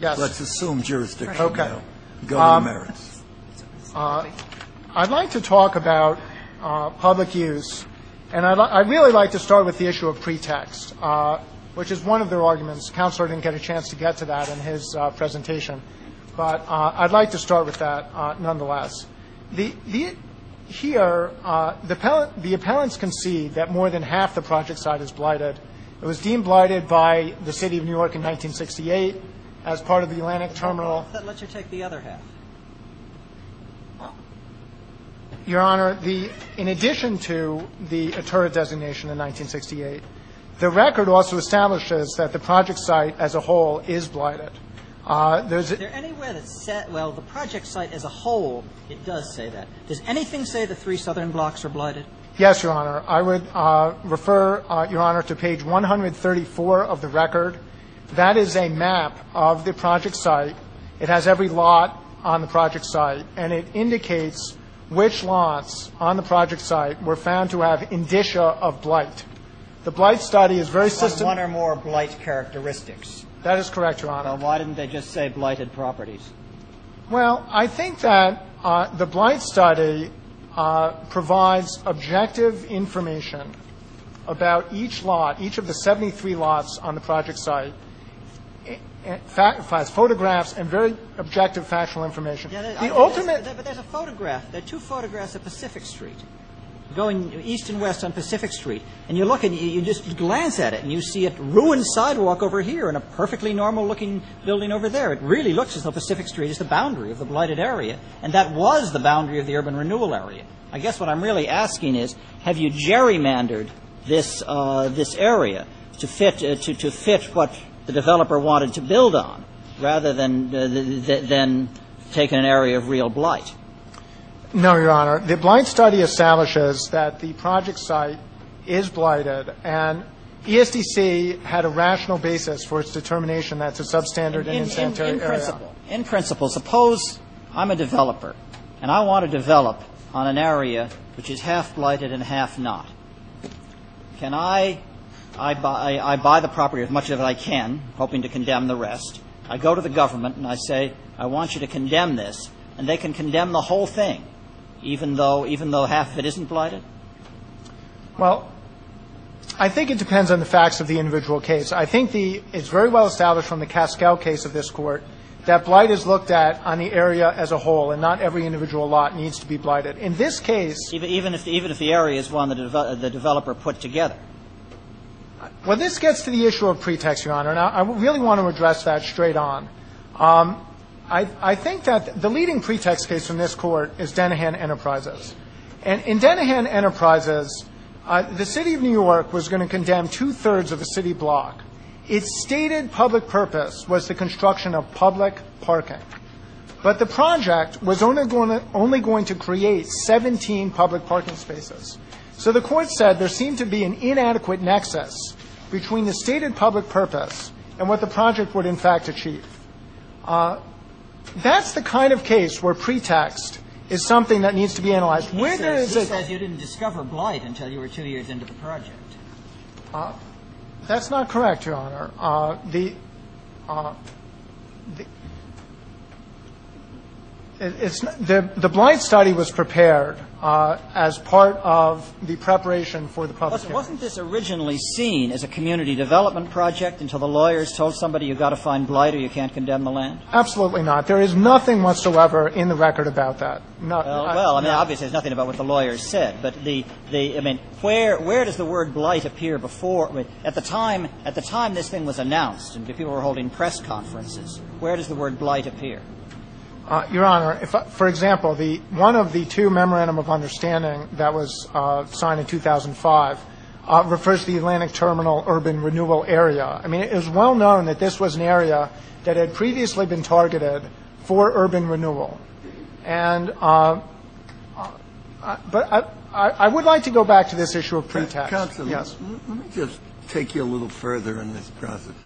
Yes. Let's assume jurisdiction. Okay. Now. Go to the merits. I'd like to talk about public use, and I'd really like to start with the issue of pretext, which is one of their arguments. Counselor didn't get a chance to get to that in his presentation, but I'd like to start with that nonetheless. The appellants concede that more than half the project site is blighted. It was deemed blighted by the City of New York in 1968 as part of the Atlantic Terminal. That lets you take the other half. Your Honor, in addition to the Atura designation in 1968, the record also establishes that the project site as a whole is blighted. Is there anywhere that said, well, the project site as a whole, it does say that. Does anything say the 3 southern blocks are blighted? Yes, Your Honor. I would refer, Your Honor, to page 134 of the record. That is a map of the project site. It has every lot on the project site, and it indicates which lots on the project site were found to have indicia of blight. The blight study is very systematic. One or more blight characteristics. That is correct, Your Honor. Well, why didn't they just say blighted properties? Well, I think that the blight study provides objective information about each lot, each of the 73 lots on the project site. It has photographs and very objective factual information. Yeah, but there's a photograph. There are 2 photographs of Pacific Street, going east and west on Pacific Street. And you look and you just glance at it and you see a ruined sidewalk over here and a perfectly normal-looking building over there. It really looks as though Pacific Street is the boundary of the blighted area, and that was the boundary of the urban renewal area. I guess what I'm really asking is, have you gerrymandered this area to fit what the developer wanted to build on, rather than taking an area of real blight? No, Your Honor. The blight study establishes that the project site is blighted, and ESDC had a rational basis for its determination that it's a substandard and insanitary area. In principle, suppose I'm a developer, and I want to develop on an area which is half blighted and half not. Can I buy the property, as much of it I can, hoping to condemn the rest. I go to the government and I say, I want you to condemn this, and they can condemn the whole thing, even though half of it isn't blighted? Well, I think it depends on the facts of the individual case. I think it's very well established from the Cascal case of this court that blight is looked at on the area as a whole, and not every individual lot needs to be blighted. In this case, even if the area is one that the developer put together. Well, this gets to the issue of pretext, Your Honor, and I really want to address that straight on. I think that the leading pretext case from this court is Denahan Enterprises. And in Denahan Enterprises, the City of New York was going to condemn 2/3 of a city block. Its stated public purpose was the construction of public parking. But the project was only going to create 17 public parking spaces. So the court said there seemed to be an inadequate nexus between the stated public purpose and what the project would in fact achieve. That's the kind of case where pretext is something that needs to be analyzed. He says you didn't discover blight until you were 2 years into the project. That's not correct, Your Honor. The blight study was prepared as part of the preparation for the public hearing. Wasn't this originally seen as a community development project until the lawyers told somebody you've got to find blight or you can't condemn the land? Absolutely not. There is nothing whatsoever in the record about that. Obviously there's nothing about what the lawyers said, but where does the word blight appear before? At the time this thing was announced and people were holding press conferences, where does the word blight appear? Your Honor, for example, one of the 2 memorandum of understanding that was signed in 2005 refers to the Atlantic Terminal urban renewal area. I mean, it is well known that this was an area that had previously been targeted for urban renewal. And but I would like to go back to this issue of pretext. Counsel, yes. Let me just take you a little further in this process.